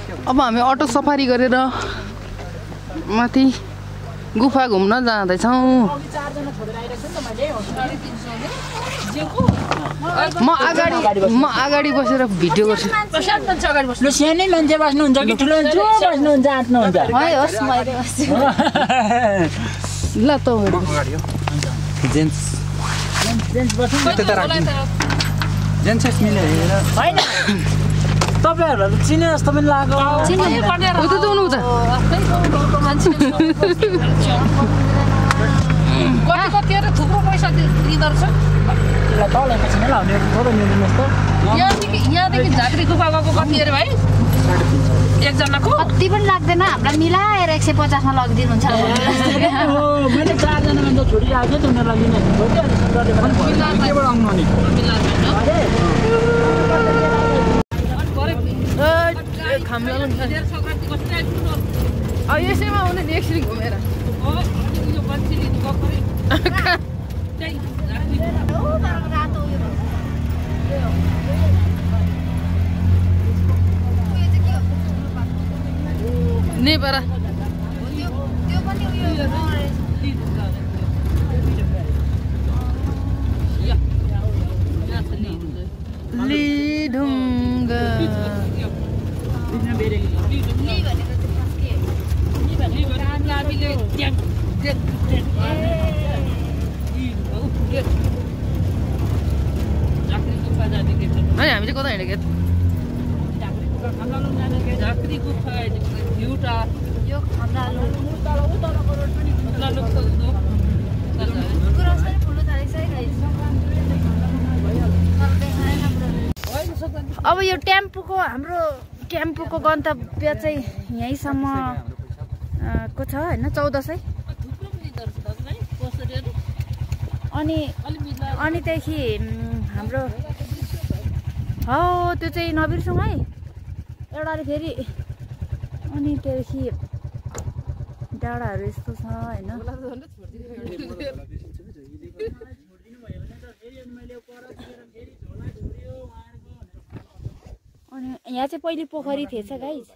अब हामी auto safari गरेर माथि गुफा घुम्न जाँदैछौँ। म अगाडि बसेर भिडियो गर्छु। ल सानै मान्छे बस्नुहुन्छ कि ठुलो जो बस्नुहुन्छ आँट्नुहुन्छ ल त जेन्ट्स होइन तपाईँहरूलाई चिने जस्तो पनि लाग्यो थुप्रो पैसा दिँदो रहेछ। यहाँदेखि झाँक्री गुफा गएको कति अरे भाइ एकजनाको? कति पनि लाग्दैन, हामीलाई मिलाएर 150 मा लगिदिनुहुन्छ। मैले 4 जना मान्छे छोडिरहेको थिएँ उनीहरूलाई यसैमा आउने एकछिन घुमेर नेपरा लिढुङ्गा अनि हामी चाहिँ कता हिँडेको झाँक्री गुफा एउटा यो खम्रालो अब यो टेम्पूको हाम्रो टेम्पूको गन्तव्य चाहिँ यहीँसम्म को छ हैन 1400। अनि त्यही हाम्रो हो त्यो चाहिँ नबिर्सौँ है एउटाले फेरि। अनि त्यही डाँडाहरू यस्तो छ हैन। अनि यहाँ चाहिँ पहिले पोखरी थिएछ गाइस।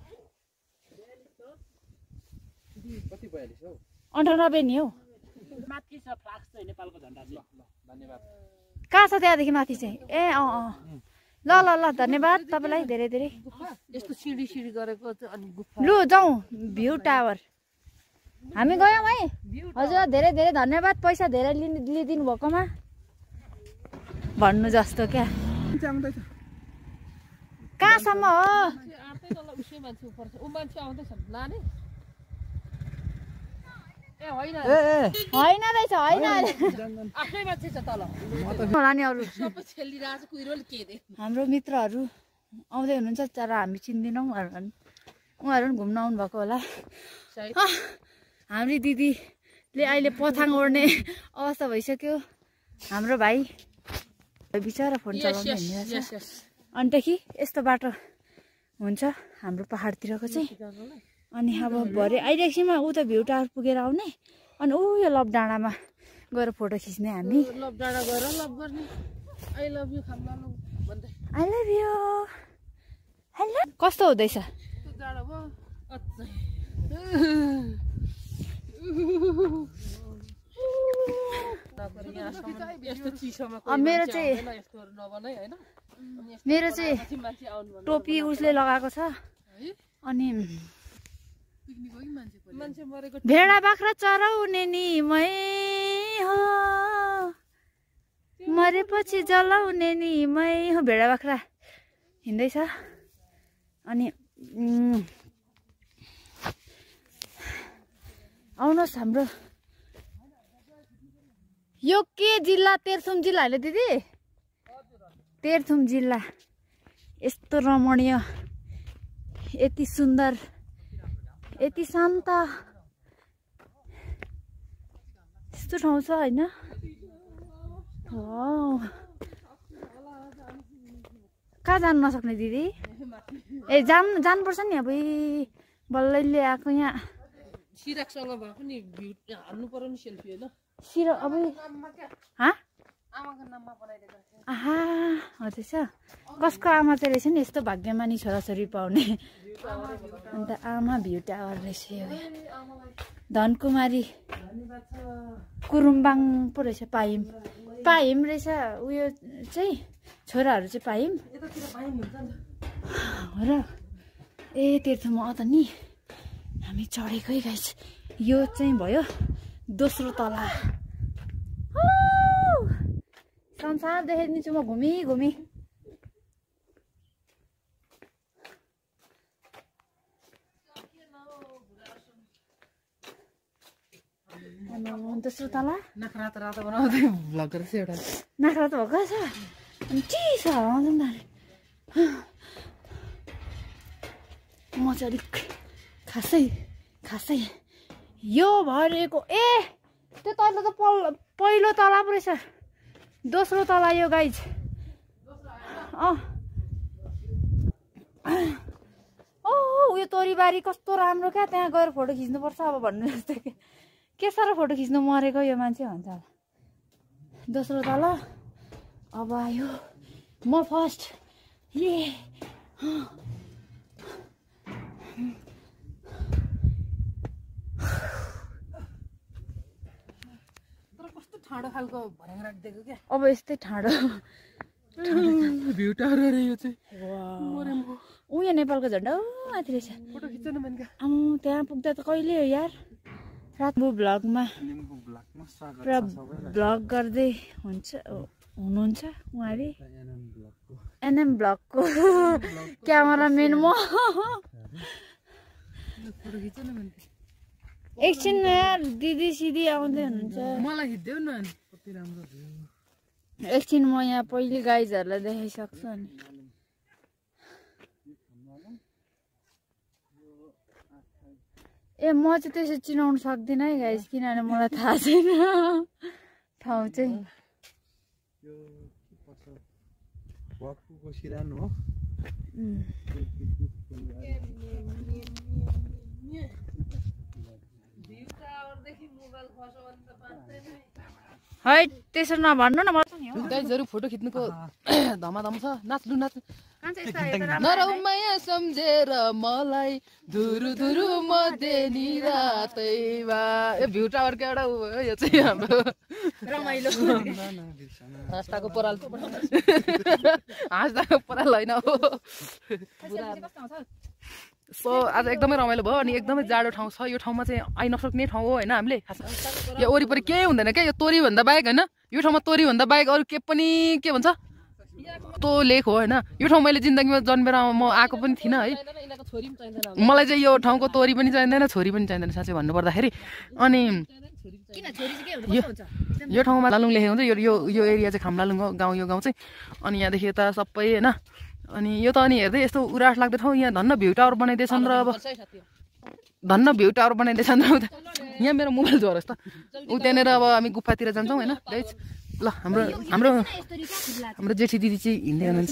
98 नि हौ। माथि छ फ्लाक्स चाहिँ नेपालको झन्डा चाहिँ। धन्यवाद। कहाँ छ त्यहाँदेखि माथि चाहिँ? ए ल ल ल धन्यवाद तपाईलाई धेरै धेरै। यस्तो सिडी गरेको अनि गुफा लु जाउँ भ्यू टावर। हामी गयौँ है। हजुर धेरै धेरै धन्यवाद पैसा धेरै लिदिनु भएकोमा भन्नु जस्तो क्या। कहाँसम्म हो? होइन रहेछ होइन होला नि अरू हाम्रो मित्रहरू आउँदै हुनुहुन्छ तर हामी चिन्दैनौँ। उहाँहरू पनि घुम्न आउनु भएको होला। हाम्रो दिदीले अहिले पथाङ ओड्ने अवस्था भइसक्यो। हाम्रो भाइ बिचरा फोन चलाउनु हिँडिरहेछ। अन्तदेखि यस्तो बाटो हुन्छ हाम्रो पहाडतिरको चाहिँ। अनि अब भरे अहिले एकछिनमा उता भ्यू टावर पुगेर आउने अनि यो लभ डाँडामा गएर फोटो खिच्ने हामी। लभ डाँडा गएर लभ गर्ने। आई लभ यु खामलालो भन्दै। I love you. हेलो कस्तो हुँदैछ? डाँडा भयो मेरो चाहिँ टोपी उसले लगाएको छ। अनि भेडा बाख्रा चराउने नि मै हो मरेपछि जलाउने नि मै हो। भेडा बाख्रा हिँड्दैछ। अनि आउनुहोस् हाम्रो यो के जिल्ला? तेह्रथुम जिल्ला होइन दिदी? तेह्रथुम जिल्ला यस्तो रमणीय यति सुन्दर यति शान्त यस्तो ठाउँ छ होइन? कहाँ जानु नसक्ने दिदी? ए जानुपर्छ नि। अब बल्लै ल्याएको यहाँ सिराकसँग भए पनि हाल्नु पर्यो नि सेल्फी होइन? सिरक अब आमाको नाममा बनाइदिएको थियो। आहा हजुर छ कसको आमा चाहिँ रहेछ नि यस्तो भाग्यमानी छोराछोरी पाउने अन्त आमा भ्यू टावर रहेछ यो धनकुमारी कुरुम्बाङ पो रहेछ पाइम पाइम रहेछ उयो चाहिँ छोराहरू चाहिँ पाइम हो र ए तीर्थमा त नि हामी चढेकै गाइस यो चाहिँ भयो दोस्रो तला संसार देखाइदिन्छु म घुमी घुमी दोस्रो तला नखरा त रातो बनाउँदै भ्लग गरेछ एउटा नखरा त भएको छ अनि चिसो आउँछ नि म चाहिँ अलिक खासै यो भरेको ए त्यो तल त पहिलो तला पो रहेछ दोस्रो तला यो गाइज उयो तोरीबारी कस्तो राम्रो क्या त्यहाँ गएर फोटो खिच्नुपर्छ अब भन्नु जस्तो के साह्रो फोटो खिच्नु मरेको यो मान्छे भन्छ होला दोस्रो तला अब आयो म फर्स्ट ए ठाडो खालको भर्याङ राखिदिएको क्या अब यस्तै ठाडो भ्यू टावर अरे यो चाहिँ उयो नेपालको झन्डा माथि रहेछ फोटो खिच्नु मन क्या त्यहाँ पुग्दा त कहिले हो यार रातको भ्लगमा पुरा भ्लग गर्दै हुनुहुन्छ उहाँले एनएम भ्लगको क्यामेराम्यान म फोटो खिच्नु मन क्या एकछिन यार दिदी सिदी आउँदै हुनुहुन्छ मलाई खिच्देऊ न कति राम्रो एकछिन म यहाँ पहिले गाइजहरूलाई देखाइसक्छु अनि ए म चाहिँ त्यसो चिनाउनु सक्दिनँ है गाइज किनभने मलाई थाहा छैन ठाउँ चाहिँ है त्यसो नभन्नु न गाइजहरु फोटो खिच्नुको धमाधम छ नाच्नु नरौ माया सम्झेर मलाई धुरु धुरु मदेनी रातैमा ए भ्यू टावरको एउटा यो चाहिँ हाम्रो रमाइलो हाँस्दाको पराल हाँस्दाको पराल होइन हो सो आज एकदमै रमाइलो भयो अनि एकदमै जाडो ठाउँ छ यो ठाउँमा चाहिँ आइ नसक्ने ठाउँ हो होइन हामीले यो वरिपरि केही हुँदैन क्या यो तोरी भन्दा बाहेक होइन यो ठाउँमा तोरी भन्दा बाहेक अरू के पनि के भन्छ तो लेख हो होइन यो ठाउँ मैले जिन्दगीमा जन्मेर म आएको पनि थिइनँ है मलाई चाहिँ यो ठाउँको तोरी पनि चाहिँदैन छोरी पनि चाहिँदैन साँच्चै भन्नुपर्दाखेरि अनि यो ठाउँमा लालुङ लेखेको हुन्छ यो एरिया चाहिँ खामलालुङ हो गाउँ यो गाउँ चाहिँ अनि यहाँदेखि यता सबै होइन अनि यो त अनि हेर्दै यस्तो उरास लाग्दो ठाउँ यहाँ धन्न भ्यू टावर बनाइदिएछन् र अब धन्न भ्यू टावर बनाइदिएछन् र यहाँ मेरो मोबाइल झरोस् त ऊ त्यहाँनिर अब हामी गुफातिर जान्छौँ होइन गाइज ल हाम्रो जेठी दिदी चाहिँ हिँड्दै हुनुहुन्छ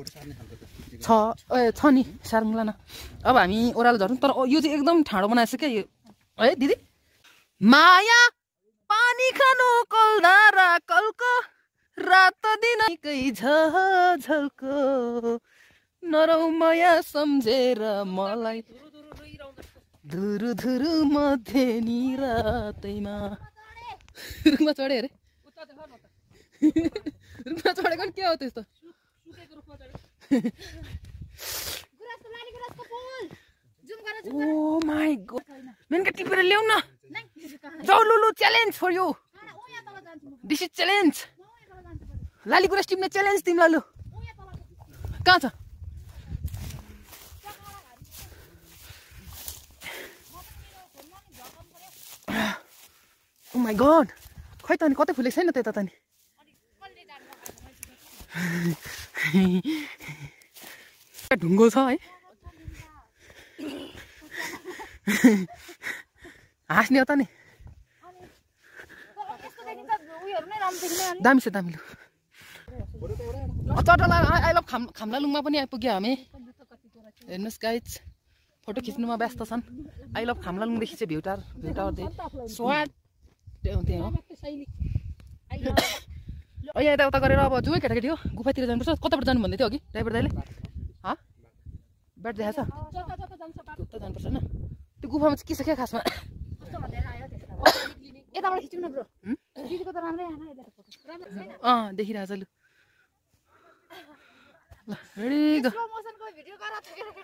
छ नि सार्मुला न अब हामी ओह्रालो झर्छौँ तर यो चाहिँ एकदम ठाडो बनाएछ क्या यो है दिदी माया पानी खानु कलधारा कलको रात दिनकै झलको नरौ माया सम्झेर मलाई धुरु धुरु मध्येनी रातैमा रुखमा चढे अरे रुखमा चढेको नि के हो त्यस्तो ओ माई गॉड मेनका टिपेर ल्याउ न जाऊ लुलु challenge for you this is challenge लाली गुराँस टिप्ने च्यालेन्ज तिमीलाई लु कहाँ छ ओ माई गॉड खै त अनि कतै फुलेको छैन त्यता त नि ढुङ्गो छ है हाँस्ने हो त नि दामी छ दामी लु चटला आई लभ खामलालुङमा पनि आइपुग्यो हामी हेर्नुहोस् गाइज फोटो खिच्नुमा व्यस्त छन् आई लभ खामलालुङदेखि चाहिँ भ्यू टावर स्वाट त्यहाँ हो यहाँ यताउता गरेर अब जुनै केटाकेटी हो गुफातिर जानुपर्छ कताबाट जानु भन्दै थियो अघि ड्राइभर दाइले ब्याट देखाएको छ उता जानुपर्छ होइन त्यो गुफामा चाहिँ के छ क्या खासमा यताबाट खिच्नु न ब्रो दिदीको त राम्रै आएन यता फोटो देखिरहेछ लु ल रेडी गो प्रमोसनको भिडियो गरा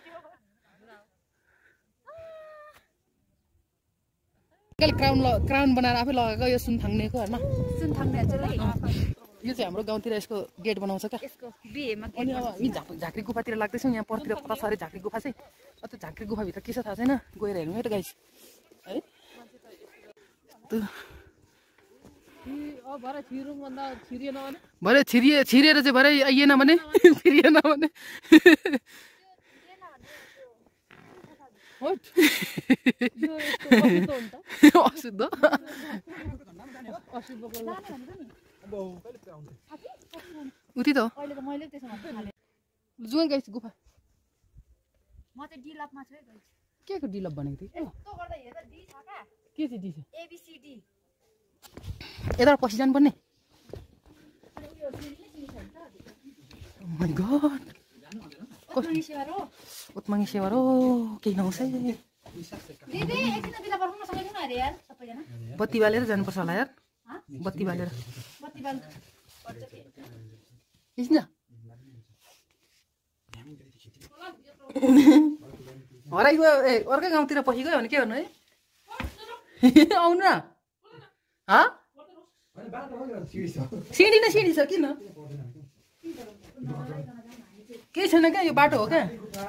क्राउन बनाएर आफै लगाएको यो सुन थाङ्नेको होइन सुन थाङ्ने यो चाहिँ हाम्रो गाउँतिर यसको गेट बनाउँछ क्या यसको बिहेमा अनि अब हामी झाँक्री गुफातिर लाग्दैछौँ यहाँ परतिर कता छ अरे झाँक्री गुफा चाहिँ त्यो झाँक्री गुफाभित्र के छ थाहा छैन गएर हेर्नु है त गाइस है भरे छिरिएर चाहिँ भरे आइएन भने छिरिएन भने अशुद्ध उति त अहिले त मैले त्यसो भन्नु जुन गाइस गुफा म चाहिँ डिलपमा छु है गाइस के को डिलप भनेको थिएँ यस्तो गर्दा हेर डी छ का के चाहिँ डी छ एबीसीडी यता पछि जानुपर्ने माइ गॉड उत्माङ्गी सेवा रो केही नहोस् है दिदी एकछिन बिदा पर्खौँ सँगै जाउँ अरे यार सबैजना बत्ती बालेर जानुपर्छ होला यार बत्ती बालेर बत्ती बाल एकछिन हराइगयो ए अर्कै गाउँतिर पसिगयो भने के गर्नु है आउनु न सिँढी छ किन केही छैन क्या यो बाटो हो क्या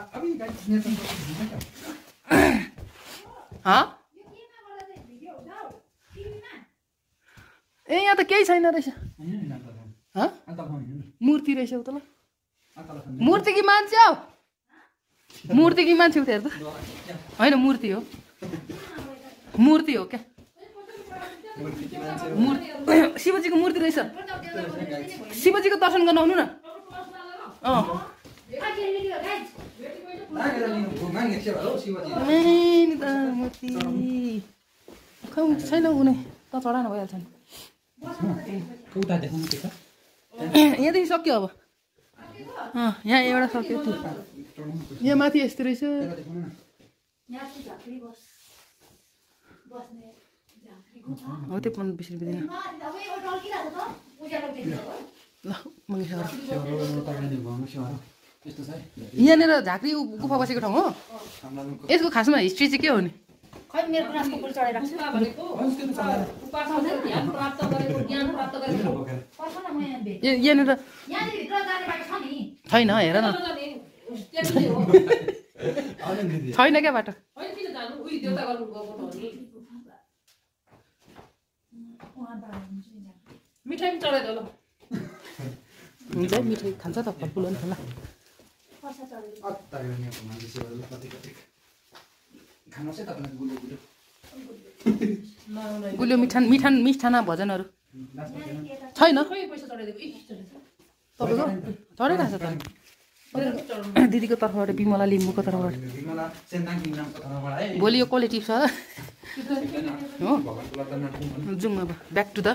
ए यहाँ त केही छैन रहेछ मूर्ति रहेछ उता ल मूर्ति कि मान्छे हौ मूर्ति कि मान्छे उता हेर त होइन मूर्ति हो क्या शिवजीको मूर्ति रहेछ शिवजीको दर्शन गर्न आउनु न छैन कुनै त चढा न भइहाल्छ नि यहाँदेखि सक्यो अब यहाँ एउटा सक्यो यहाँ माथि यस्तो रहेछ हो त्यो 20 रुपियाँ दिन ल यहाँनिर झाँक्री गुफा बसेको ठाउँ हो यसको खासमा हिस्ट्री चाहिँ के हो नि खै मेरो गुनासको फुल चढाइराख्छु यहाँनिर छैन हेर न छैन क्या बाटो मिठाई पनि चढाइदियो ल हुन्छ मिठाई खान्छ त फलफुल पनि खाला गुलियो मिठाना भजनहरू छैन तपाईँको चढिरहेको छ त दिदीको तर्फबाट बिमला लिम्बूको तर्फबाट भोलि यो क्वालिटी छ हो जाउँ अब ब्याक टु द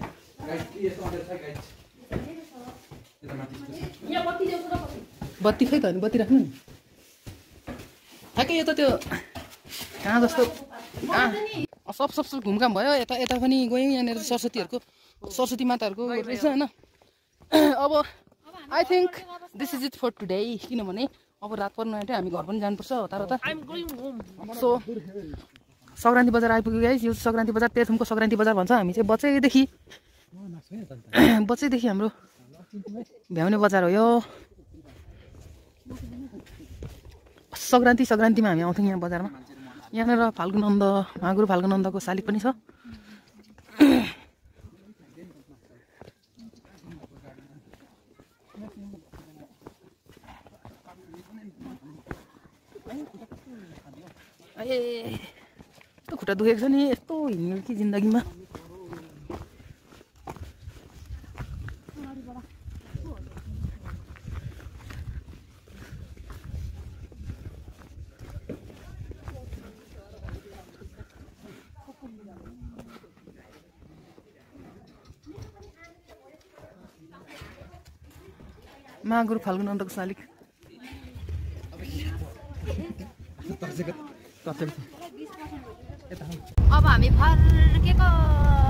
बत्ती खै त अनि बत्ती राख्नु नि ठ्याक्कै यो त त्यो कहाँ जस्तो सब घुमघाम भयो यता पनि गयौँ यहाँनिर सरस्वती माताहरूको रहेछ होइन अब I think this is it for today किनभने अब रात पर्नु आँट्यो हामी घर पनि जानुपर्छ हतार सो सङ्क्रान्ति बजार आइपुग्यो गाइस यो सङ्क्रान्ति बजार तेह्रथुमको सङ्क्रान्ति बजार भन्छ हामी चाहिँ बच्चैदेखि हाम्रो भ्याउने बजार हो यो सङ्क्रान्तिमा हामी आउँथ्यौँ यहाँ बजारमा यहाँनिर फाल्गुनन्द महागुरु फाल्गुनन्दको शालिग पनि छ यस्तो खुट्टा दुखेको छ नि यस्तो हिँड्यो कि जिन्दगीमा महागुरु फाल्गुन अन्तको शालिक अब हामी फर्केको